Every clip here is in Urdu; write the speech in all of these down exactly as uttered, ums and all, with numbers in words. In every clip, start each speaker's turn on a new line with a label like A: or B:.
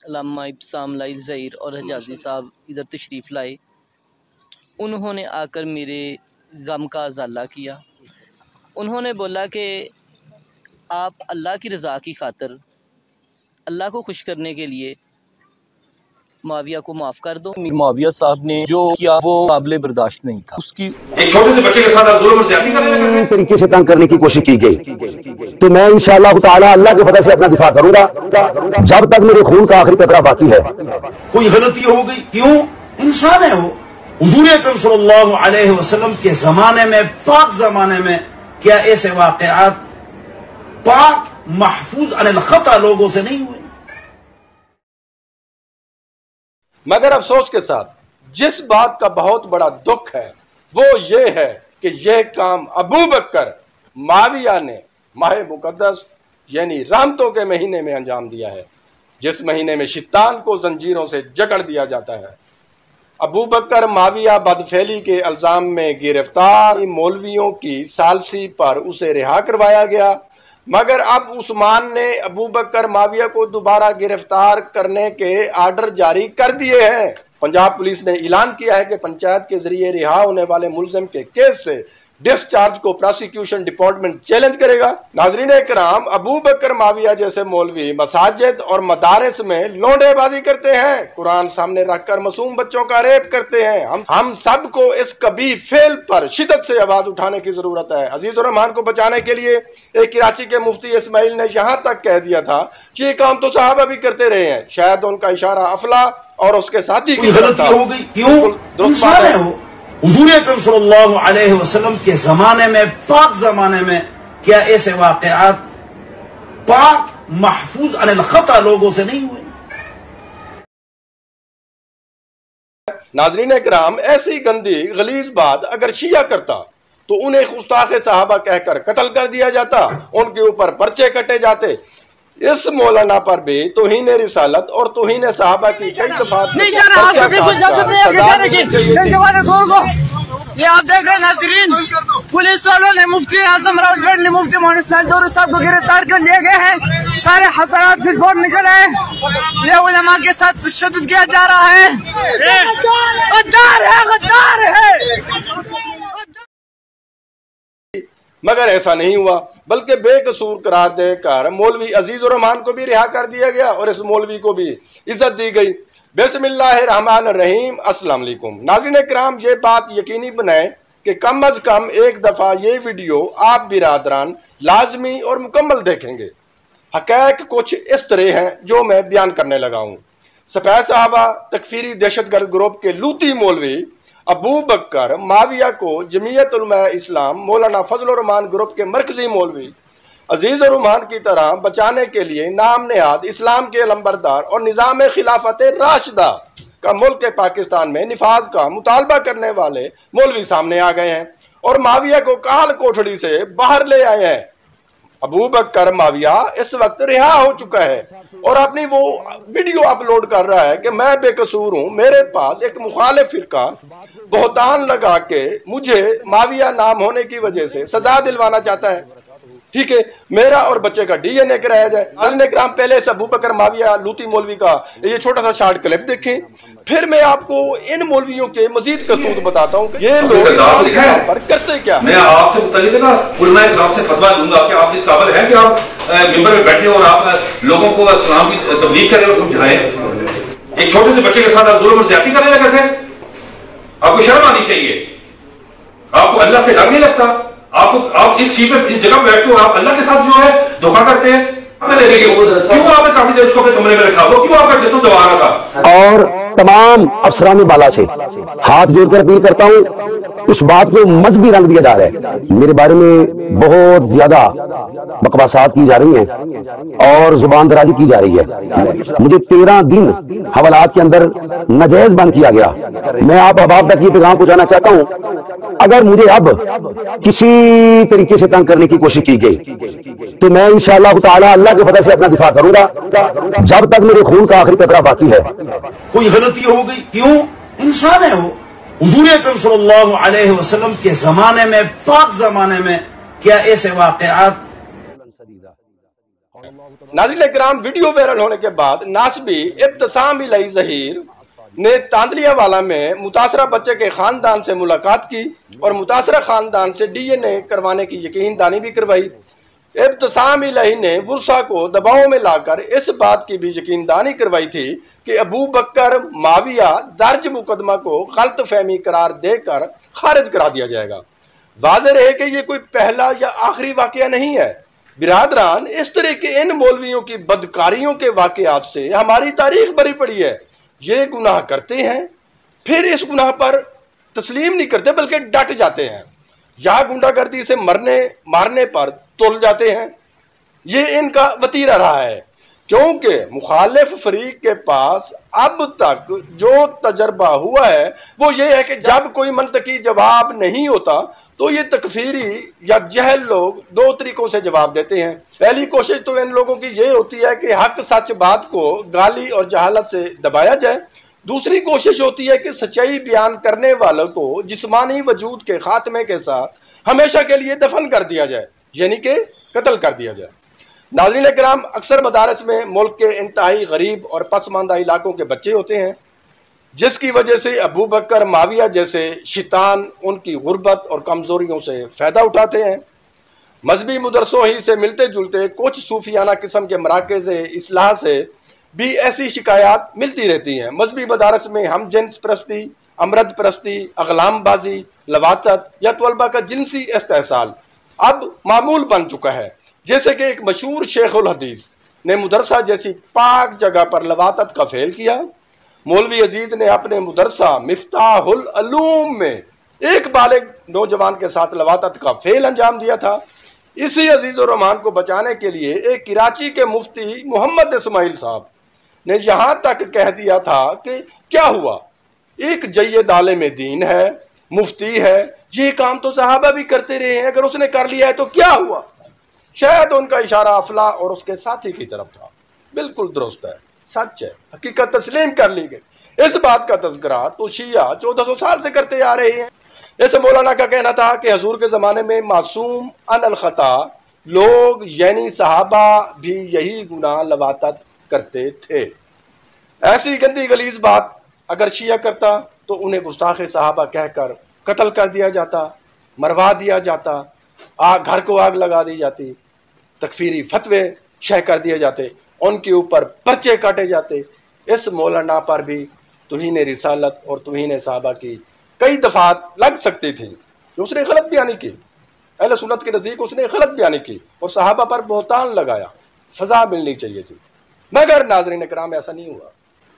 A: علامہ ابسام لائی ظہیر اور حجازی صاحب ادھر تشریف لائے. انہوں نے آ کر میرے غم کا ازالہ کیا. انہوں نے بولا کہ آپ اللہ کی رضا کی خاطر اللہ کو خوش کرنے کے لیے معاویہ کو معاف کر دو.
B: معاویہ صاحب نے جو کیا وہ قابل برداشت نہیں تھا. اس کی
C: ایک چھوٹے سے بچے کے ساتھ ظلم اور زیادتی کرنے لگے
D: طریقے سے تنگ کرنے کی کوشش کی گئی تو میں انشاءاللہ تعالی اللہ کے فضل سے اپنا دفاع کروں گا جب تک میرے خون کا آخری قطرہ باقی ہے.
E: کوئی غلطی ہو گئی کیوں انسان ہے وہ. حضور اکرم صلی اللہ علیہ وسلم کے زمانے میں پاک زمانے میں کیا ایسے واقعات پاک محفوظ عن الخطا لوگوں سے نہیں ہوئے.
B: مگر افسوس کے ساتھ جس بات کا بہت بڑا دکھ ہے وہ یہ ہے کہ یہ کام ابو بکر معاویہ نے ماہ مقدس یعنی رحمتوں کے مہینے میں انجام دیا ہے، جس مہینے میں شیطان کو زنجیروں سے جکڑ دیا جاتا ہے. ابو بکر معاویہ بدفعلی کے الزام میں گرفتار. مولویوں کی ثالثی پر اسے رہا کروایا گیا، مگر اب عثمان نے ابو بکر معاویہ کو دوبارہ گرفتار کرنے کے آرڈر جاری کر دیے ہیں. پنجاب پولیس نے اعلان کیا ہے کہ پنچایت کے ذریعے رہا ہونے والے ملزم کے کیس سے ڈسچارج کو پروسیکیوشن ڈپارٹمنٹ چیلنج کرے گا. ناظرین کرام، ابو بکر معاویہ جیسے مولوی مساجد اور مدارس میں لونڈے بازی کرتے ہیں، قرآن سامنے رکھ کر معصوم بچوں کا ریپ کرتے ہیں. ہم ہم سب کو اس کبھی فعل پر شدت سے آواز اٹھانے کی ضرورت ہے. عزیز الرحمان کو بچانے کے لیے ایک کراچی کے مفتی اسماعیل نے یہاں تک کہہ دیا تھا کہ یہ کام تو صحابہ بھی کرتے رہے ہیں، شاید ان کا اشارہ افلا اور اس کے ساتھی کی
E: غلطی ہو گئی کیوں انسان ہے وہ. حضور اکرم صلی اللہ علیہ وسلم کے زمانے میں پاک زمانے میں کیا ایسے واقعات پاک محفوظ عن الخطا لوگوں سے نہیں ہوئے.
B: ناظرین کرام، ایسی گندی غلیظ بات اگر شیعہ کرتا تو انہیں گستاخ صحابہ کہہ کر قتل کر دیا جاتا، ان کے اوپر پرچے کٹے جاتے. اس مولانا پر بھی توہین رسالت اور توہین صحابہ کی کئی دفعات
F: یہ آپ دیکھ رہے ہیں ناظرین، پولیس والوں نے مفتی اعظم راؤل گڑھ نے مفتی محمد اسماعیل صاحب کو گرفتار کر لیے گئے ہیں. سارے حضرات پھر بورڈ نکل رہے ہیں. یہ علماء کے ساتھ تشدد کیا جا رہا ہے. غدار ہے غدار ہے.
B: مگر ایسا نہیں ہوا، بلکہ بے قصور قرار دے کر مولوی عزیز الرحمان کو بھی رہا کر دیا گیا اور اس مولوی کو بھی عزت دی گئی. بسم اللہ الرحمن الرحیم. السلام علیکم ناظرین کرام، یہ بات یقینی بنائیں کہ کم از کم ایک دفعہ یہ ویڈیو آپ برادران لازمی اور مکمل دیکھیں گے. حقائق کچھ اس طرح ہیں جو میں بیان کرنے لگا ہوں. سپاہ صحابہ تکفیری دہشت گرد گروپ کے لوتی مولوی ابو بکر معاویہ کو جمعیت علماء اسلام مولانا فضل الرحمان گروپ کے مرکزی مولوی عزیز الرحمان کی طرح بچانے کے لیے نام نہاد اسلام کے علمبردار اور نظام خلافت راشدہ کا ملک پاکستان میں نفاذ کا مطالبہ کرنے والے مولوی سامنے آ گئے ہیں اور معاویہ کو کال کوٹھڑی سے باہر لے آئے ہیں. ابو بکر معاویہ اس وقت رہا ہو چکا ہے اور اپنی وہ ویڈیو اپلوڈ کر رہا ہے کہ میں بے قصور ہوں. میرے پاس ایک مخالف فرقہ بہتان لگا کے مجھے معاویہ نام ہونے کی وجہ سے سزا دلوانا چاہتا ہے. ٹھیک ہے، میرا اور بچے کا ڈی این اے کرایا جائے. ناظرین کرام، پہلے سے ابو بکر معاویہ لوتی مولوی کا یہ چھوٹا سا شارٹ کلپ دیکھیں، پھر میں آپ کو ان مولویوں کے مزید کرتوت بتاتا ہوں کہ یہ لوگ پر کرتے کیا.
C: میں آپ سے متعلق نا علماء کرام سے فتویٰ لوں گا کہ آپ اس قابل ہیں کہ آپ ممبر میں بیٹھے اور آپ لوگوں کو اسلام کی تبلیغ کریں اور سمجھائیں. ایک چھوٹے سے بچے کے ساتھ آپ ظلم اور زیادتی کرنے لگے تھے. آپ کو شرم آنی چاہیے. آپ کو اللہ سے ڈر نہیں لگتا. آپ آپ اس چیز پہ اس جگہ پہ بیٹھتے ہو، آپ اللہ کے ساتھ جو ہے دھوکہ کرتے ہیں. کیوں آپ نے کافی دیر اس کو اپنے کمرے میں رکھا ہو؟ کیوں آپ کا جسم دبا رہا تھا؟
D: اور تمام افسران بالا سے ہاتھ جوڑ کر اپیل کرتا ہوں، اس بات کو مذہبی رنگ دیا جا رہا ہے. میرے بارے میں بہت زیادہ بکواسات کی جا رہی ہیں اور زبان درازی کی جا رہی ہے. مجھے تیرہ دن حوالات کے اندر ناجائز بند کیا گیا. میں آپ احباب تک یہ پیغام پہنچانا چاہتا ہوں، اگر مجھے اب کسی طریقے سے تنگ کرنے کی کوشش کی گئی تو میں انشاءاللہ تعالی اللہ کے فضل سے اپنا دفاع کروں گا جب تک میرے خون کا آخری قطرہ باقی ہے.
E: کوئی غلطی ہو گئی کیوں انسان ہے وہ. حضور اکرم صلی اللہ علیہ وسلم کے زمانے میں پاک زمانے میں کیا ایسے واقعات
B: नाज़रीन इकराम, वीडियो वायरल होने के बाद नासबी इब्तिसाम इलाही ज़हीर ने तांदलियावाला में मुतासरा बच्चे के खानदान से मुलाकात की और मुतासरा खानदान से डी एन ए करवाने की यकीन दानी भी करवाई। इब्तिसाम इलाही ने वर्षा को दबाव में लाकर इस बात की भी यकीन दानी करवाई थी कि अबू बकर माविया दर्ज मुकदमा को गलत फहमी करार देकर खारिज करा दिया जाएगा। वाज़ेह रहे कि ये कोई पहला या आखिरी वाकया नहीं है। बिरादरान, इस तरह के इन मौलवियों की बदकारियों के वाकयात से हमारी तारीख भरी पड़ी है। ये गुनाह करते हैं, फिर इस गुनाह पर तस्लीम नहीं करते बल्कि डट जाते हैं। यहाँ गुंडागर्दी से मरने मारने पर तुल जाते हैं। ये इनका वतीरा रहा है, क्योंकि मुखालिफ फरीक के पास अब तक जो तजर्बा हुआ है वो ये है कि जब कोई मंतकी जवाब नहीं होता तो ये तकफीरी या जहल लोग दो तरीकों से जवाब देते हैं। पहली कोशिश तो इन लोगों की ये होती है कि हक सच बात को गाली और जहालत से दबाया जाए। दूसरी कोशिश होती है कि सच्चाई बयान करने वालों को जिस्मानी वजूद के खात्मे के साथ हमेशा के लिए दफन कर दिया जाए, यानी कि कत्ल कर दिया जाए। नाज़रीन इकराम, अक्सर मदारस में मुल्क के इंतहाई गरीब और पसमानदा इलाकों के बच्चे होते हैं, जिसकी वजह से अबू बकर माविया जैसे शैतान उनकी गुर्बत और कमज़ोरियों से फ़ायदा उठाते हैं। मजहबी मुदरसों ही से मिलते जुलते कुछ सूफियाना किस्म के मराकज़ इस्लाह से भी ऐसी शिकायत मिलती रहती हैं। मजहबी मदारस में हम जिन्स परस्ती, अमरद परस्ती, अगलामबाजी, लवातत या तलबा का जिनसी इस्तेहसाल अब मामूल बन चुका है। जैसे कि एक मशहूर शेखुल हदीस ने मुदरसा जैसी पाक जगह पर लवातत का फेल किया। मौलवी अजीज ने अपने मुदरसा मिफ्ताहुल अलूम में एक बालिग नौजवान के साथ लवातत का फेल अंजाम दिया था। इसी अजीज और रहमान को बचाने के लिए एक कराची के मुफ्ती मोहम्मद इस्माइल साहब ने यहाँ तक कह दिया था कि क्या हुआ, एक जय्यद आलिम दीन है, मुफ्ती है, ये काम तो सहाबा भी करते रहे हैं, अगर उसने कर लिया है तो क्या हुआ। शायद उनका इशारा अफला और उसके साथी की तरफ था। बिल्कुल दुरुस्त है, सच है, हकीकत तस्लीम कर ली गई। इस बात का तज़किरा तो शिया चौदह सौ साल से करते आ रहे हैं। जैसे मौलाना का कहना था कि हजूर के ज़माने में मासूम अन खता लोग यानी सहाबा भी यही गुनाह लवातत करते थे। ऐसी गंदी गलीज बात अगर शिया करता तो उन्हें गुस्ताखे सहाबा कहकर कत्ल कर दिया जाता, मरवा दिया जाता, आग घर को आग लगा दी जाती, तकफीरी फतवे शह कर दिए जाते, उनके ऊपर पर्चे काटे जाते। इस मौलाना पर भी तुहीन रिसालत और तुहीन सहाबा की कई दफात लग सकती थी कि उसने गलत बयानी की, अहले सुन्नत के नज़दीक उसने गलत बयानी की और सहाबा पर बोहतान लगाया, सजा मिलनी चाहिए थी। मगर नाज़रीन इकराम ऐसा नहीं हुआ।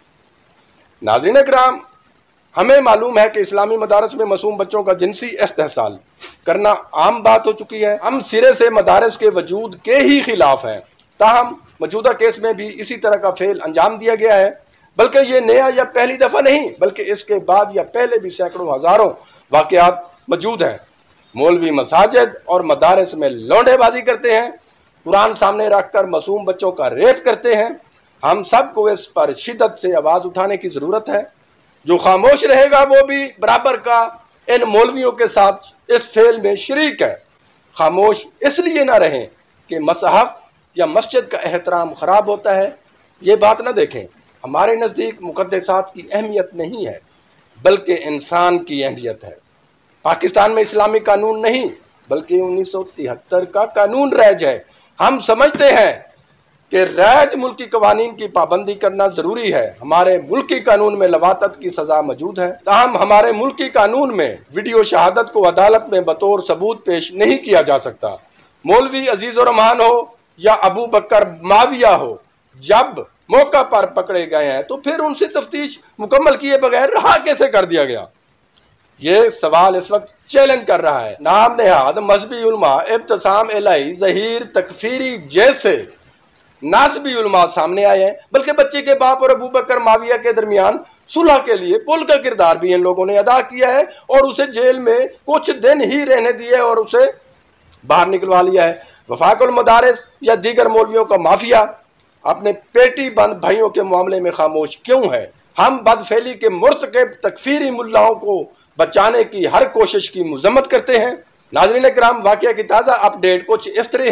B: नाज़रीन इकराम, हमें मालूम है कि इस्लामी मदारस में मासूम बच्चों का जिनसी इस्तेहसाल करना आम बात हो चुकी है। हम सिरे से मदारस के वजूद के ही खिलाफ हैं। ताहम मौजूदा केस में भी इसी तरह का फेल अंजाम दिया गया है। बल्कि ये नया या पहली दफ़ा नहीं, बल्कि इसके बाद या पहले भी सैकड़ों हज़ारों वाक़यात मौजूद हैं। मौलवी मसाजिद और मदारस में लौंडेबाजी करते हैं, कुरान सामने रखकर मासूम बच्चों का रेप करते हैं। हम सबको इस पर शिद्दत से आवाज़ उठाने की ज़रूरत है। जो खामोश रहेगा वो भी बराबर का इन मौलवियों के साथ इस फेल में शरीक है। खामोश इसलिए ना रहें कि मसहफ या मस्जिद का एहतराम ख़राब होता है, ये बात ना देखें। हमारे नज़दीक मुक़द्दसात की अहमियत नहीं है बल्कि इंसान की अहमियत है। पाकिस्तान में इस्लामी कानून नहीं बल्कि उन्नीस सौ तिहत्तर का कानून रैज है। हम समझते हैं कि रैज मुल्की कवानीन की पाबंदी करना ज़रूरी है। हमारे मुल्की कानून में लवातत की सज़ा मौजूद है, ताहम हमारे मुल्की कानून में वीडियो शहादत को अदालत में बतौर सबूत पेश नहीं किया जा सकता। मौलवी अजीज़ उर रहमान हो या अबू बकर माविया हो, जब मौका पर पकड़े गए हैं तो फिर उनसे तफ्तीश मुकम्मल किए बगैर रहा कैसे कर दिया गया। ये सवाल इस वक्त चैलेंज कर रहा है। नाम नेहाद मजहबी उलमा इब्तिसाम इलाही ज़हीर तकफीरी जैसे नासबी उलमा सामने आए हैं, बल्कि बच्चे के बाप और अबू बकर माविया के दरमियान सुलह के लिए पुल का किरदार भी इन लोगों ने अदा किया है और उसे जेल में कुछ दिन ही रहने दिया और उसे बाहर निकलवा लिया है। वफाकुल मदारिस या दीगर मौलवियों का माफिया अपने पेटी बंद भाइयों के मामले में खामोश क्यों है। हम बदफेली के मुर्तकब तकफीरी मुल्लाओं को बचाने की हर कोशिश की मजम्मत करते हैं। नाज़रीन किराम, वाक़या की ताज़ा अपडेट कुछ इस तरह है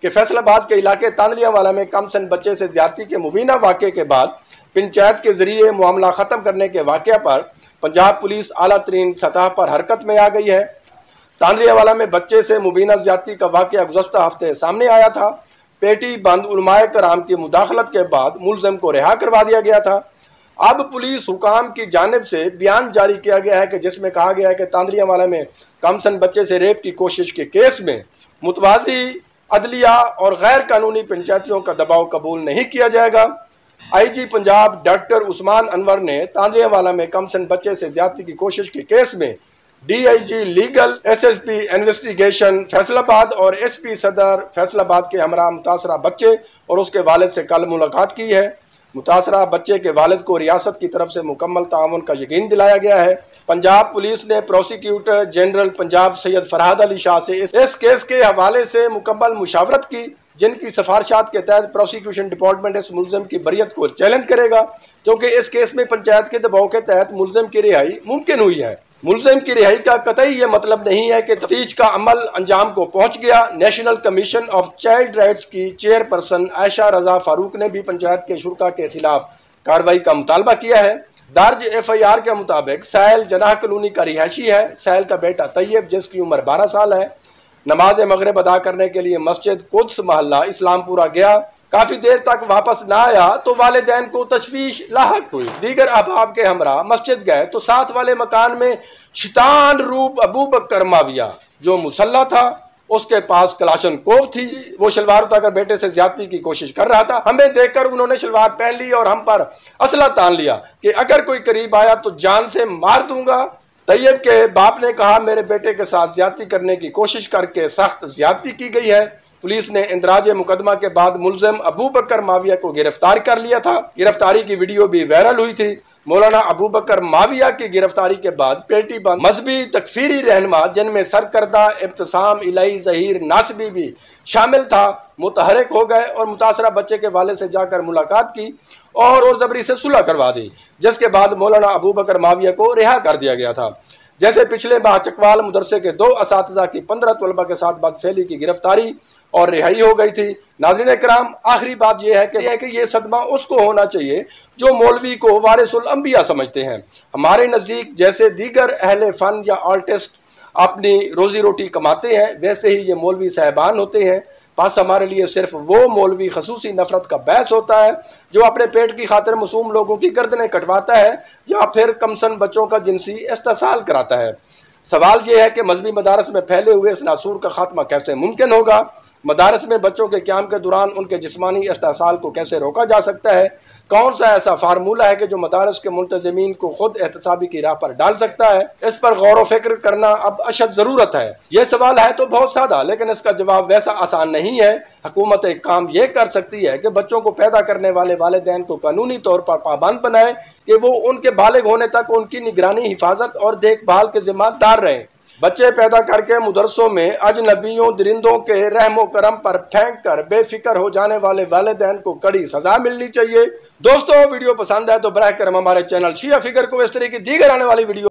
B: کہ فیصل آباد کے علاقے تاندلیہ والا میں کم سن بچے سے زیادتی کے مبینہ واقعے کے بعد پنچایت کے ذریعے معاملہ ختم کرنے کے واقعہ پر پنجاب پولیس اعلیٰ ترین سطح پر حرکت میں آ گئی ہے۔ تاندلیہ والا میں بچے سے مبینہ زیادتی کا واقعہ گزشتہ ہفتے سامنے آیا تھا۔ پیٹی بند علماء کرام کی مداخلت کے بعد ملزم کو رہا کروا دیا گیا تھا۔ اب پولیس حکام کی جانب سے بیان جاری کیا گیا ہے کہ جس میں کہا گیا ہے کہ تاندلیہ والا میں کم سن بچے سے ریپ کی کوشش کے کیس میں متوازی عدلیہ اور غیر قانونی پنچایتوں کا دباؤ قبول نہیں کیا جائے گا۔ آئی جی پنجاب ڈاکٹر عثمان انور نے تاندلیہ والا میں کم سن بچے سے زیادتی کی کوشش کے کیس میں D I G legal, S S P investigation Faisalabad اور ایس پی صدر فیصل آباد کے ہمراہ متاثرہ بچے اور اس کے والد سے کل ملاقات کی ہے۔ متاثرہ بچے کے والد کو ریاست کی طرف سے مکمل تعاون کا یقین دلایا گیا ہے۔ پنجاب پولیس نے پروسیکیوٹر جنرل پنجاب سید فرحاد علی شاہ سے اس کیس کے حوالے سے مکمل مشاورت کی، جن کی سفارشات کے تحت پروسیکیوشن ڈپارٹمنٹ اس ملزم کی بریت کو چیلنج کرے گا، کیونکہ اس کیس میں پنچایت کے دباؤ کے تحت ملزم کی رہائی ممکن ہوئی ہے۔ ملزم کی رہائی کا قطعی یہ مطلب نہیں ہے کہ تفتیش کا عمل انجام کو پہنچ گیا۔ National commission of child rights کی چیئر پرسن عائشہ رضا فاروق نے بھی پنچایت کے شرکاء کے خلاف کارروائی کا مطالبہ کیا ہے۔ درج ایف آئی آر کے مطابق سائل جناح کلونی کا رہائشی ہے۔ سائل کا بیٹا طیب، جس کی عمر بارہ سال ہے، نماز مغرب ادا کرنے کے لیے مسجد قدس محلہ اسلام پورہ گیا۔ کافی دیر تک واپس نہ آیا تو والدین کو تشویش لاحق ہوئی۔ دیگر احباب کے ہمراہ مسجد گئے تو ساتھ والے مکان میں شیطان روپ ابو بکر معاویہ جو مسلح تھا، اس کے پاس کلاشن کوف تھی، وہ شلوار اتار کر بیٹے سے زیادتی کی کوشش کر رہا تھا۔ ہمیں دیکھ کر انہوں نے شلوار پہن لی اور ہم پر اسلحہ تان لیا کہ اگر کوئی قریب آیا تو جان سے مار دوں گا۔ طیب کے باپ نے کہا میرے بیٹے کے ساتھ زیادتی کرنے کی کوشش کر کے سخت زیادتی کی گئی ہے۔ پولیس نے اندراج مقدمہ کے بعد ملزم ابو بکر معاویہ کو گرفتار کر لیا تھا۔ گرفتاری کی ویڈیو بھی وائرل ہوئی تھی۔ مولانا ابو بکر معاویہ کی گرفتاری کے بعد پیٹی بند مذہبی تکفیری رہنما، جن میں سرکردہ ابتسام الہی ظہیر ناصبی بھی شامل تھا، متحرک ہو گئے اور متاثرہ بچے کے والد سے جا کر ملاقات کی اور اور زبری سے صلح کروا دی، جس کے بعد مولانا ابو بکر معاویہ کو رہا کر دیا گیا تھا۔ جیسے پچھلے ماہ چکوال مدرسے کے دو اساتذہ کی پندرہ طلبہ کے ساتھ بدفعلی کی گرفتاری اور رہائی ہو گئی تھی۔ ناظرین کرام، آخری بات یہ ہے کہ کہ یہ صدمہ اس کو ہونا چاہیے جو مولوی کو وارث الانبیاء سمجھتے ہیں۔ ہمارے نزدیک جیسے دیگر اہل فن یا آرٹسٹ اپنی روزی روٹی کماتے ہیں، ویسے ہی یہ مولوی صاحبان ہوتے ہیں۔ پس ہمارے لیے صرف وہ مولوی خصوصی نفرت کا باعث ہوتا ہے جو اپنے پیٹ کی خاطر معصوم لوگوں کی گردنیں کٹواتا ہے یا پھر کمسن بچوں کا جنسی استحصال کراتا ہے۔ سوال یہ ہے کہ مذہبی مدارس میں پھیلے ہوئے اس ناسور کا خاتمہ کیسے ممکن ہوگا؟ مدارس میں بچوں کے قیام کے دوران ان کے جسمانی استحصال کو کیسے روکا جا سکتا ہے؟ کون سا ایسا فارمولہ ہے کہ جو مدارس کے منتظمین کو خود احتسابی کی راہ پر ڈال سکتا ہے؟ اس پر غور و فکر کرنا اب اشد ضرورت ہے۔ یہ سوال ہے تو بہت سادہ، لیکن اس کا جواب ویسا آسان نہیں ہے۔ حکومت ایک کام یہ کر سکتی ہے کہ بچوں کو پیدا کرنے والے والدین کو قانونی طور پر پابند بنائے کہ وہ ان کے بالغ ہونے تک ان کی نگرانی، حفاظت اور دیکھ بھال کے ذمہ دار رہیں۔ بچے پیدا کر کے مدرسوں میں اجنبیوں درندوں کے رحم و کرم پر پھینک کر بے فکر ہو جانے والے والدین کو کڑی سزا ملنی چاہیے۔ دوستو، ویڈیو پسند ہے تو براہ کرم ہمارے چینل شیعہ فکر کو اس طرح کی دیگر آنے والی ویڈیو